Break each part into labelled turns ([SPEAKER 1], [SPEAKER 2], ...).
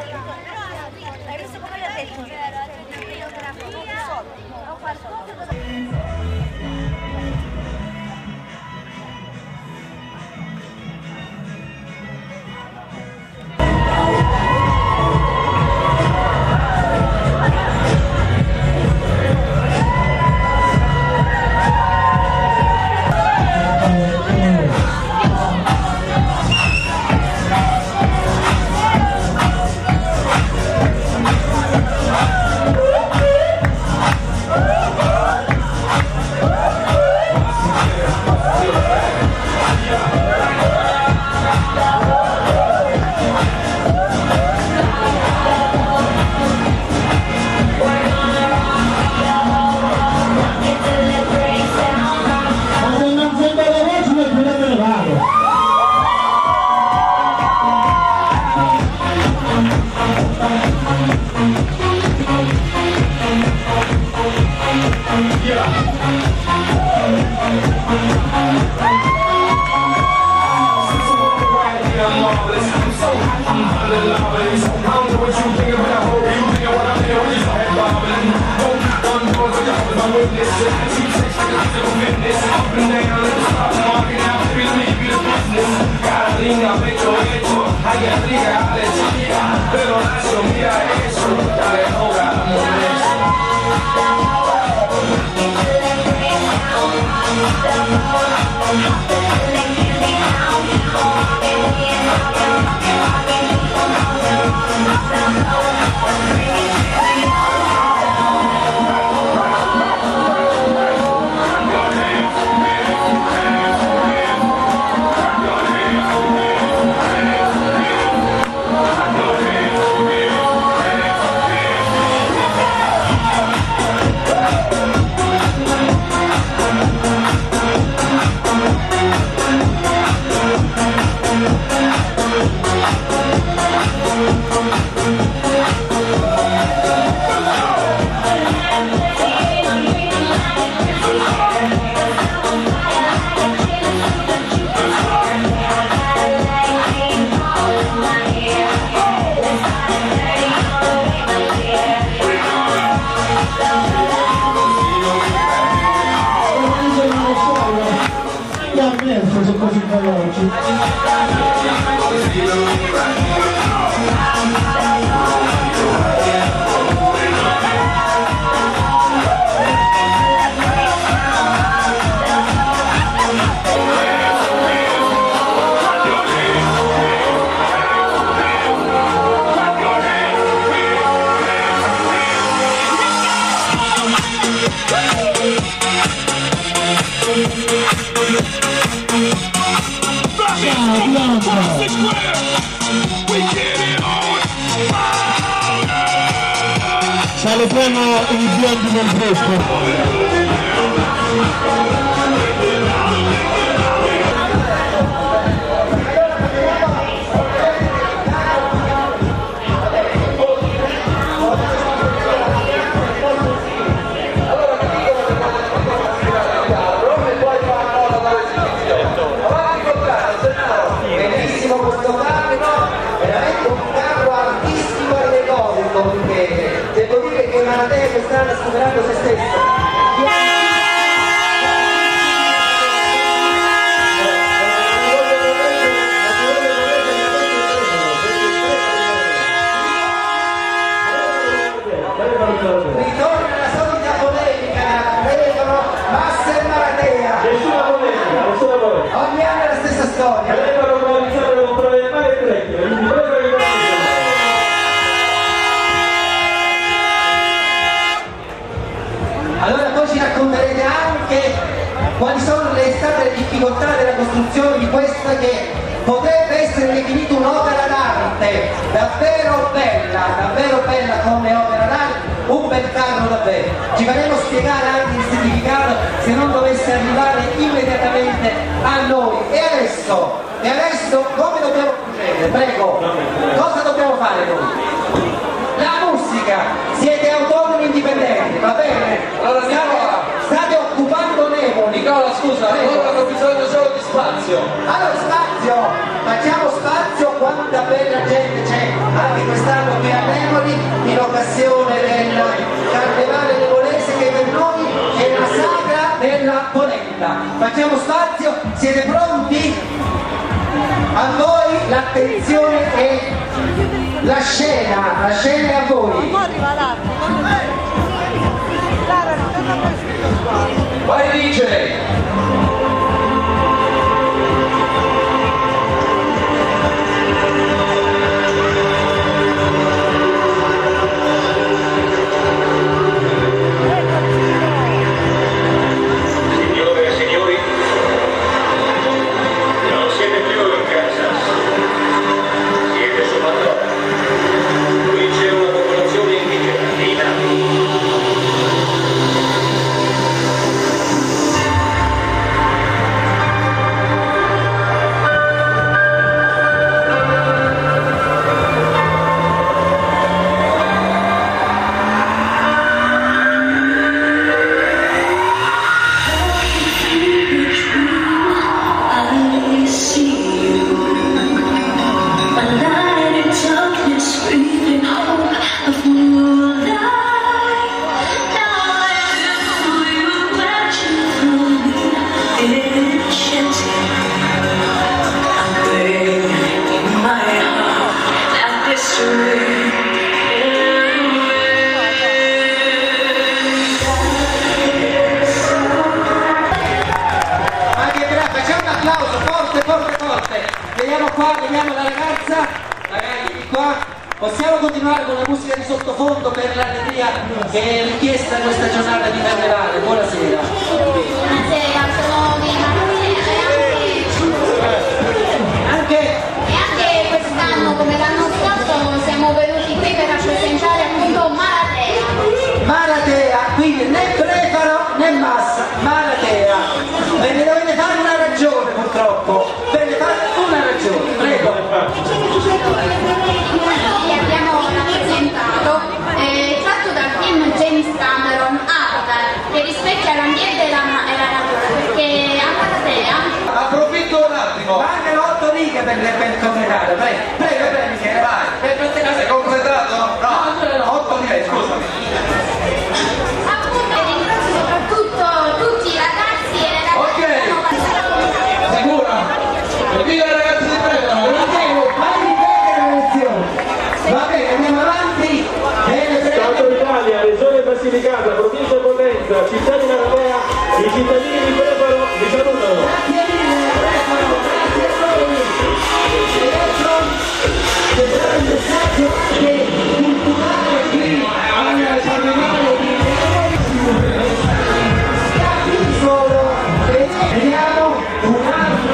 [SPEAKER 1] Hai visto come l'ho detto? Ho qualcosa.
[SPEAKER 2] Sale piano i biondi del fresco.
[SPEAKER 3] Sta superando se stesso. Ritorna la solita polemica, vedono Massa e Maratea.
[SPEAKER 2] Nessuna polemica.
[SPEAKER 3] Ogni anno è la stessa storia.
[SPEAKER 2] Vengono cominciare a comprare le mani e le quindi
[SPEAKER 3] allora poi ci racconterete anche quali sono state le difficoltà della costruzione di questa che potrebbe essere definita un'opera d'arte davvero bella come opera d'arte, un bel carro davvero. Ci faremo spiegare anche il significato se non dovesse arrivare immediatamente a noi. E adesso come dobbiamo procedere? Prego, cosa dobbiamo fare noi? La musica, siete autonomi indipendenti, va bene?
[SPEAKER 4] Allora
[SPEAKER 3] state occupando Nevoli.
[SPEAKER 4] Nicola, scusa, loro hanno bisogno solo di spazio.
[SPEAKER 3] Allora spazio, facciamo spazio, quanta bella gente c'è anche quest'anno qui in occasione del Carnevale Leonese che per noi è la sagra della polenta. Facciamo spazio, siete pronti? A voi l'attenzione e la scena è a voi.
[SPEAKER 4] Vai DJ!
[SPEAKER 3] Vediamo la ragazza, ragazzi di qua, possiamo continuare con la musica di sottofondo per l'allegria che è richiesta in questa giornata di Carnevale. Buonasera.
[SPEAKER 1] Buonasera, sono di e anche quest'anno, come l'anno scorso, siamo venuti qui per rappresentare appunto Maratea.
[SPEAKER 3] Maratea, quindi né Blefaro né Massa, Maratea. Ve ne dovete fare una ragione purtroppo, ve ne fate una ragione, prego.
[SPEAKER 1] Noi abbiamo rappresentato tratto dal film James Cameron Avatar, che rispecchia l'ambiente e la natura, perché a Maratea
[SPEAKER 4] Approfitto un attimo!
[SPEAKER 3] Mancano 8 righe per completare, prego Michele, vai.
[SPEAKER 4] Hai completato? No, 8 righe, scusami.
[SPEAKER 1] appunto ringrazio soprattutto tutti i ragazzi e le ragazze
[SPEAKER 4] Ok.
[SPEAKER 1] che hanno partecipato.
[SPEAKER 4] Sicura? Evviva ragazzi di Trento!
[SPEAKER 3] Vai ripetere la lezione. Va bene, andiamo avanti. Bene,
[SPEAKER 2] Stato d'Italia, Regione Basilicata, Provincia Potenza, Città di Maratea, i cittadini di Blefaro vi salutano.
[SPEAKER 3] grazie mille, Stefano, grazie a voi. E adesso vedrà il messaggio che culturale qui al Carnevale di solo e vediamo un'altra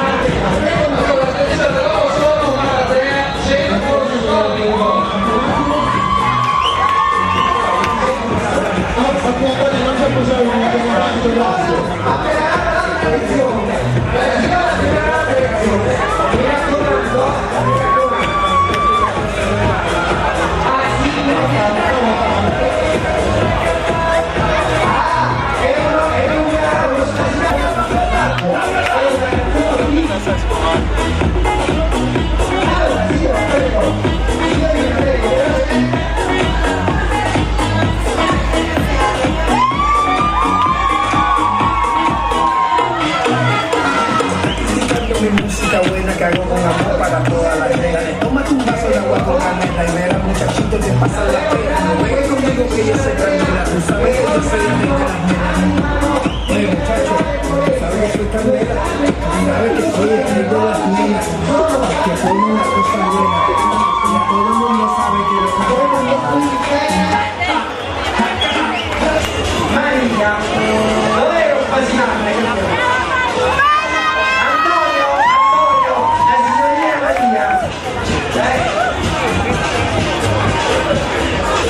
[SPEAKER 5] música buena que hago con amor para toda la gente. Tómate un vaso de agua con canela y verás muchachito te pasa la pena. No juegues conmigo que yo soy tranquila, tú sabes que yo soy el de las nenas. Oye muchacho, sabes que soy candela, sabes que soy el de las nenas, que soy una cosa buena. Y todo el mundo sabe que lo que
[SPEAKER 3] Maria, dov'è un pasinante? Antonio, la signorina Maria.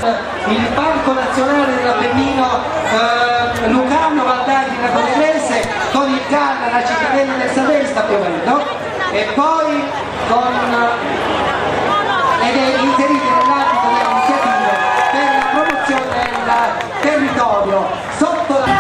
[SPEAKER 3] il Parco Nazionale dell'Appennino Lucano Valdagri Raconerese con il Garda, la cittadella del Saveri sta piovendo, e poi ed è inserito nell'ambito delle iniziative per la promozione del territorio sotto la...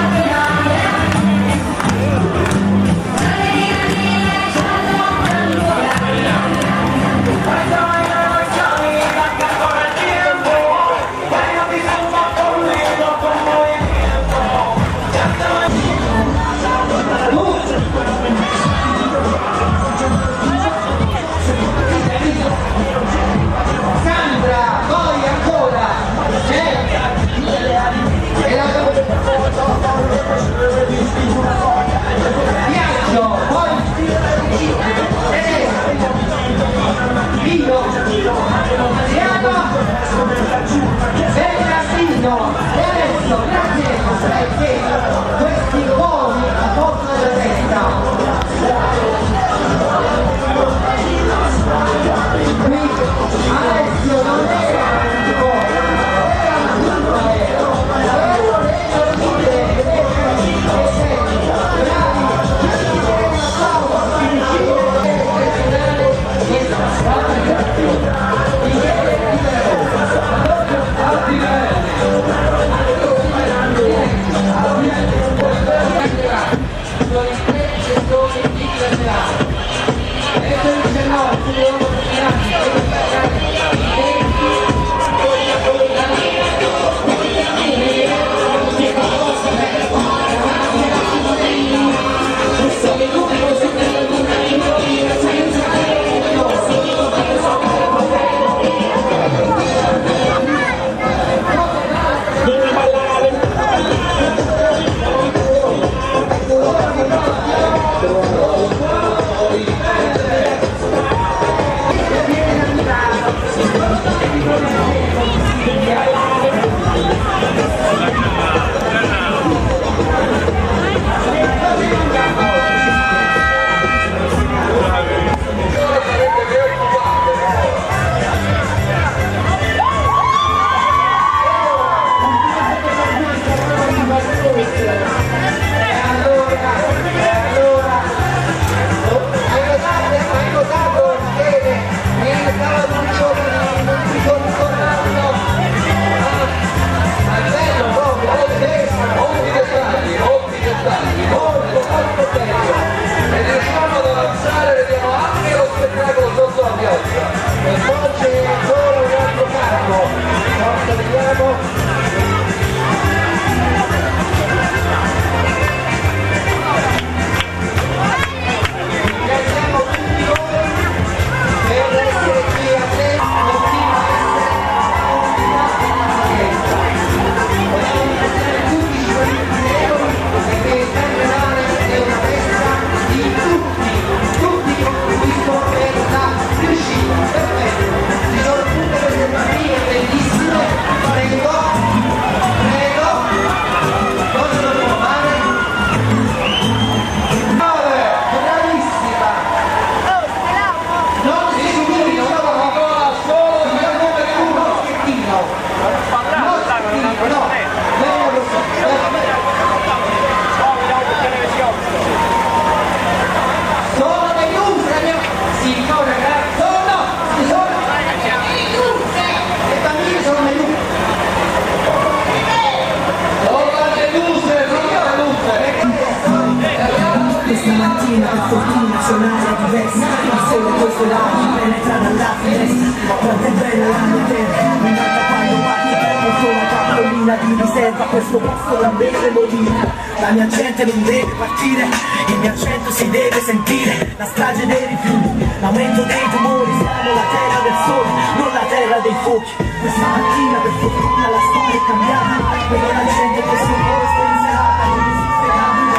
[SPEAKER 5] Stamattina per fortuna suonare diversi, il sole questo lato penetra dalla finestra, quanto è bella la mia terra, mi manca quando parti, non sono una capolina di riserva, questo posto la beve morirà, la mia gente non deve partire, il mio accento si deve sentire, la strage dei rifiuti, l'aumento dei tumori, siamo la terra del sole, non la terra dei fuochi, questa mattina per fortuna la storia è cambiata, però la gente che si muove sta in serata, non esiste cambio.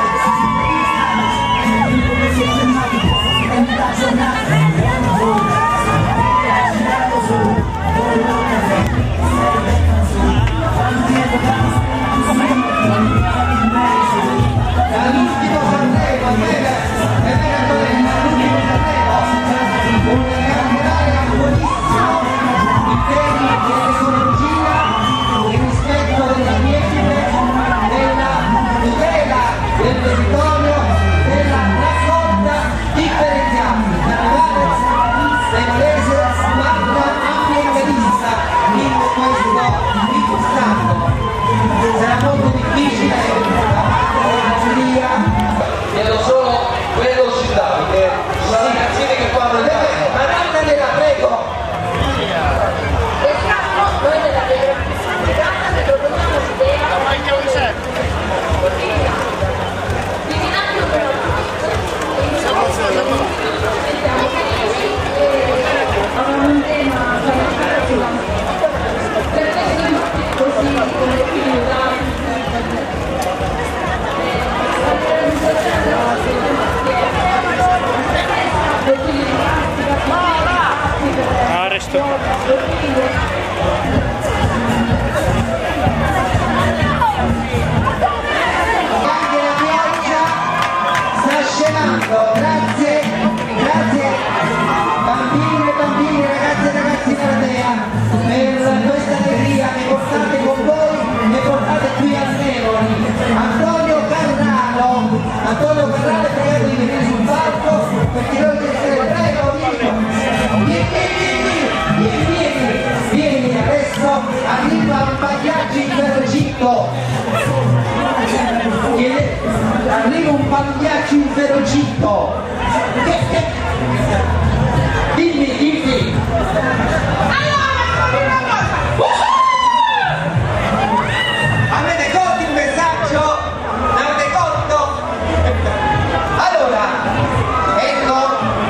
[SPEAKER 3] Buonissimo, i temi di tecnologia arriva un pagliaccio in ferrocito, arriva un pagliaccio in ferrocito. Dimmi. Avete colto il messaggio? L'avete colto? Allora, ecco,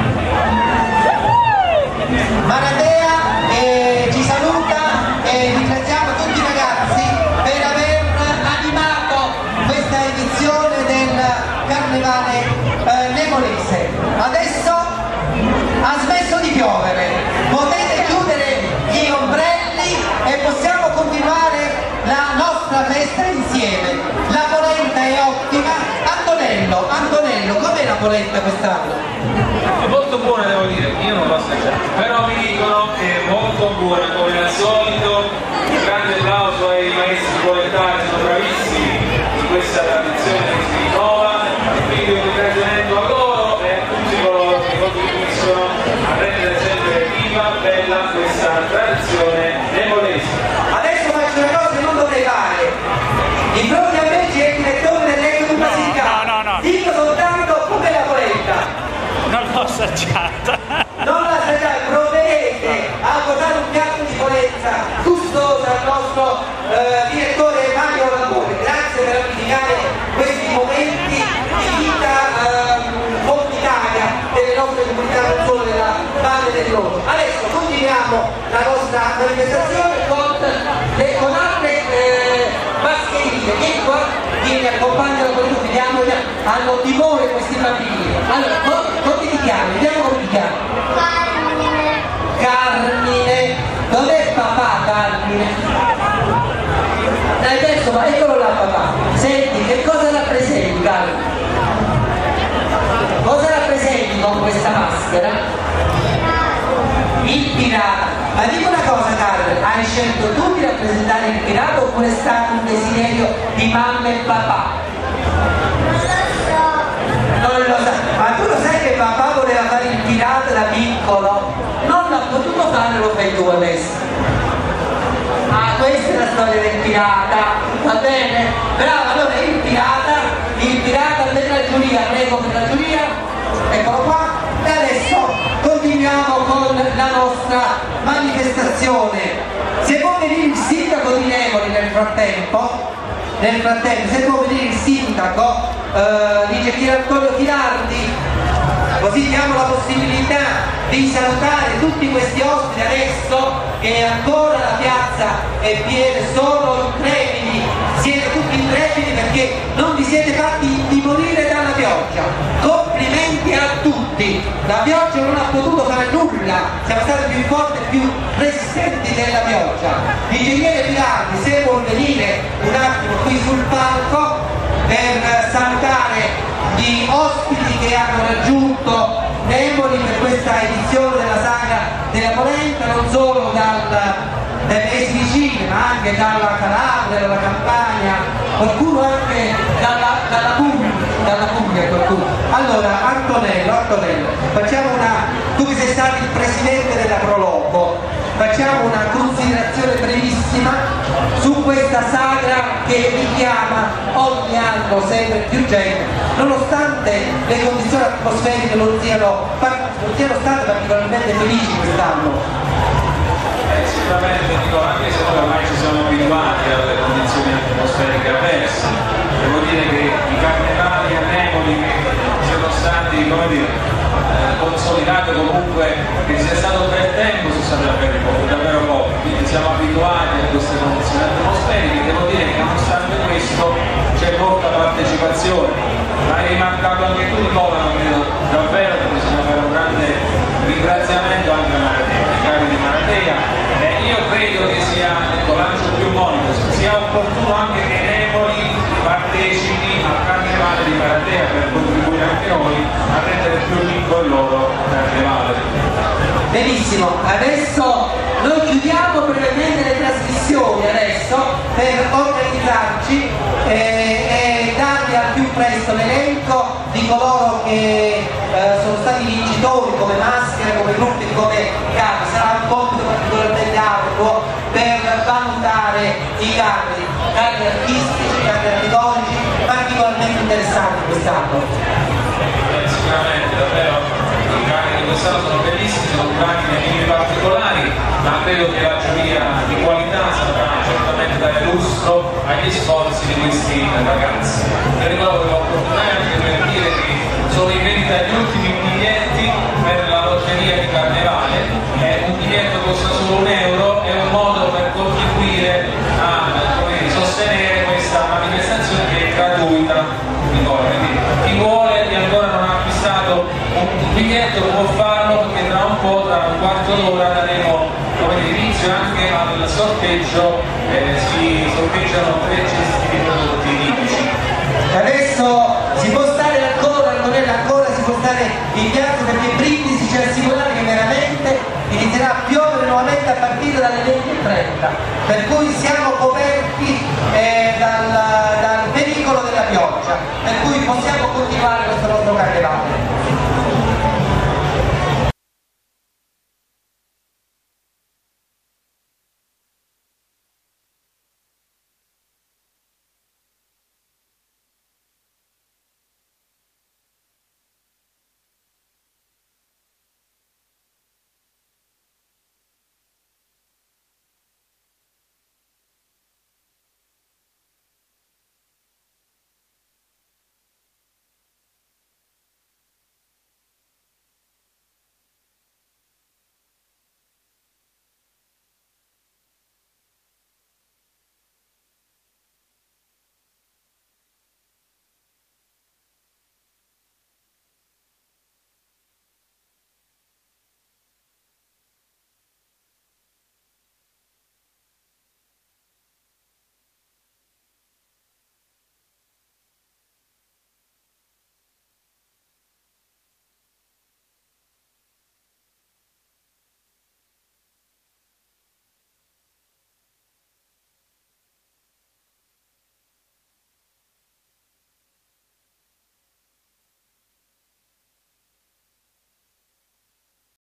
[SPEAKER 3] Maratea ci saluta e ringraziamo tutti i ragazzi per aver animato questa edizione del Carnevale nemolese. Adesso ha smesso di piovere, potete chiudere gli ombrelli e possiamo continuare la nostra festa insieme. La polenta è ottima. Antonello, com'è la polenta quest'anno?
[SPEAKER 2] È molto buona, devo dire, io non l'ho assaggiata, però mi dicono che è molto buona come al solito. Un grande applauso ai maestri polentari, sono bravissimi in questa tradizione che si rinnova, e quindi un ringraziamento a loro e a tutti coloro che contribuiscono a rendere sempre viva, bella questa tradizione nemolese.
[SPEAKER 3] Adesso faccio una cosa che non dovrei fare. Di fronte a me c'è il direttore dell'Eco Basilicata.
[SPEAKER 6] No.
[SPEAKER 3] Dico soltanto com'è la polenta.
[SPEAKER 6] Non l'ho assaggiata.
[SPEAKER 3] Non la assaggiate, provvedete a portare un piatto di polenta gustosa al nostro direttore Mario Lambone. Grazie per amplificare questi momenti di vita comunitaria delle nostre comunità, non solo della Valle del Rosso. Adesso continuiamo la nostra manifestazione con altre mascherine. Vieni qua, vieni, accompagnala con tutti, hanno timore questi bambini. Allora, come ti chiami? Vediamo come ti chiami. Carmine. Dov'è papà, Carmine? Adesso, ma eccolo là papà. Senti, che cosa rappresenti, Carmine? Cosa rappresenti con questa maschera? Il pirata. Ma dimmi una cosa, Carmine, hai scelto tu di rappresentare il pirata oppure è stato un desiderio di mamma e papà? Non lo so, ma tu lo sai che papà voleva fare il pirata da piccolo? Non l'ha potuto fare, lo fai tu adesso. Ah, questa è la storia del pirata, va bene? Bravo, allora il pirata della giuria, prego per la giuria, eccolo qua, e adesso continuiamo con la nostra manifestazione. Se può venire il sindaco di Nemoli nel frattempo, se può venire il sindaco di Gentile Antonio Finardi, così diamo la possibilità di salutare tutti questi ospiti adesso che ancora la piazza è piena, sono intrepidi, siete tutti intrepidi perché non vi siete fatti intimorire dalla pioggia. Complimenti a tutti, la pioggia non ha potuto fare nulla, siamo stati più forti e più resistenti della pioggia. L'ingegnere Finardi, se vuol venire un attimo qui sul palco per salutare gli ospiti che hanno raggiunto Nemoli per questa edizione della saga della polenta, non solo dalle paesi vicini ma anche dalla Calabria, dalla Campania, qualcuno anche dalla Puglia qualcuno. Allora Antonello, facciamo tu che sei stato il presidente della Proloco, facciamo una considerazione brevissima su questa sagra che richiama ogni anno sempre più gente, nonostante le condizioni atmosferiche non siano state particolarmente felici quest'anno.
[SPEAKER 2] Sicuramente dico, anche se noi ormai ci siamo abituati alle condizioni atmosferiche avverse, devo dire che i carnevali a Nemoli siano stati, come dire, consolidati, comunque che sia stato per tempo si sa davvero poco, quindi siamo abituati a queste condizioni atmosferiche. Devo dire che nonostante questo c'è molta partecipazione, ma hai rimarcato anche tu Nicola, davvero bisogna fare un grande ringraziamento anche a Maratea, ai cari di Maratea, e io credo che sia, lancio più monito, sia opportuno anche che Nemoli partecipi al carnevale di Maratea per contribuire anche noi a rendere più ricco il loro carnevale.
[SPEAKER 3] Benissimo, adesso noi chiudiamo brevemente le trasmissioni adesso per organizzarci e darvi al più presto l'elenco di coloro che sono stati vincitori come maschere, come gruppi, come capi. Sarà un compito particolarmente arduo per valutare i carri artistici, carri architettonici particolarmente interessanti quest'anno.
[SPEAKER 2] Sicuramente, davvero, i carri di quest'anno sono bellissimi, sono curati nei minimi particolari, ma credo che la giuria di qualità saprà certamente dare lustro agli sforzi di questi ragazzi. Io ricordo l'opportunità anche per dire che sono in vendita gli ultimi biglietti per la lotteria di Carnevale, un biglietto costa solo €1, è un modo per contribuire a sostenere questa manifestazione che è gratuita. Quindi chi vuole e ancora non ha acquistato un biglietto può farlo, perché tra un po', tra un quarto d'ora, daremo inizio anche al sorteggio, si sorteggiano 3 cesti di prodotti tipici.
[SPEAKER 3] Adesso si può stare ancora, Antonella, ancora si può stare in piazza, perché Brindisi ci ha assicurato che veramente inizierà a piovere nuovamente a partire dalle 20:30, per cui siamo